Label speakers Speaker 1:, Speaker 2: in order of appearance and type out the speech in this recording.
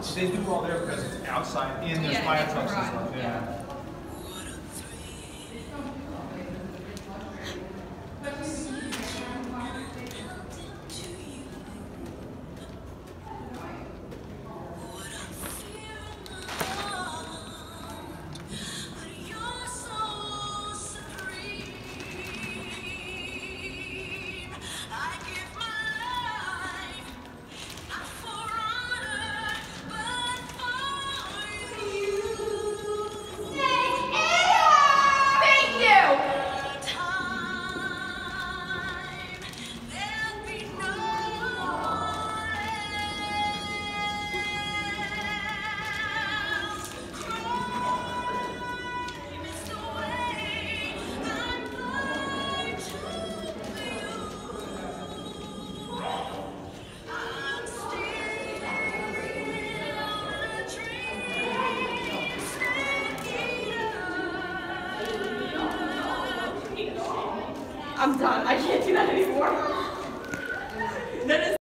Speaker 1: They do all there because it's outside, and there's fire trucks and stuff. Yeah.
Speaker 2: I'm done. I can't do that anymore. That is